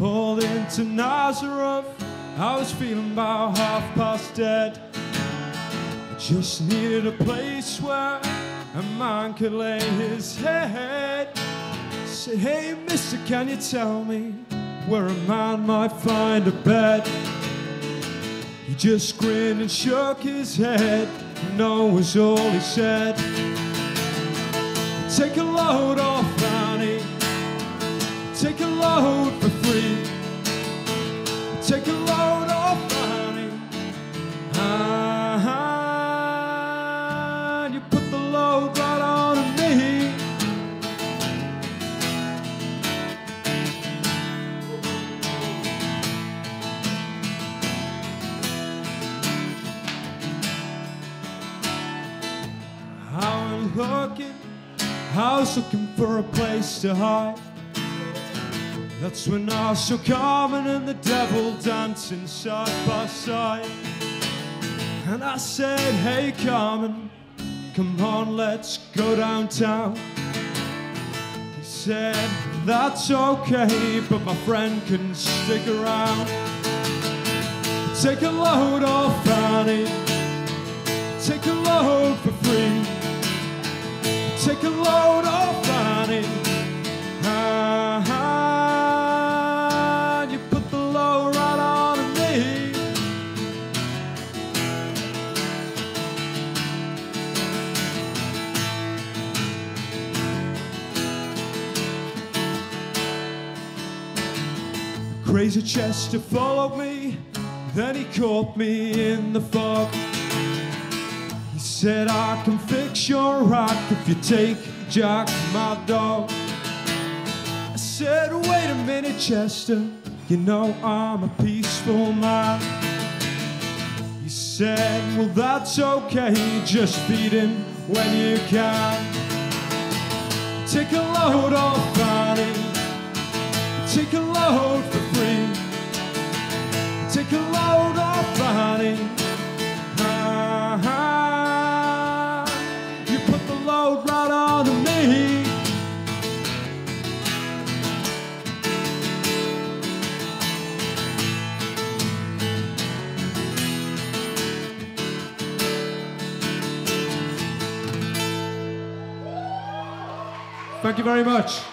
pulled into Nazareth. I was feeling about half past dead. I just needed a place where a man could lay his head. I said, hey mister, can you tell me where a man might find a bed? He just grinned and shook his head. No was all he said. Take a load off, Annie. Take a load for free. Take a load off, Annie. And you put the load right on me. I was looking for a place to hide. That's when I saw Carmen and the devil dancing side by side. And I said, hey Carmen, come on, let's go downtown. He said, that's okay, but my friend can stick around. Take a load off, Annie. Take a load for free. Take a load off, Annie. You put the load right on me. Crazy Chester followed me, then he caught me in the fog. He said, I can fix your rack if you take Jack, my dog. I said, wait a minute, Chester, you know I'm a peaceful man. He said, well, that's okay, just feed him when you can. Take a load off, Annie. Take a load for free. Take a load off, Annie. You put the load right on me. Thank you very much.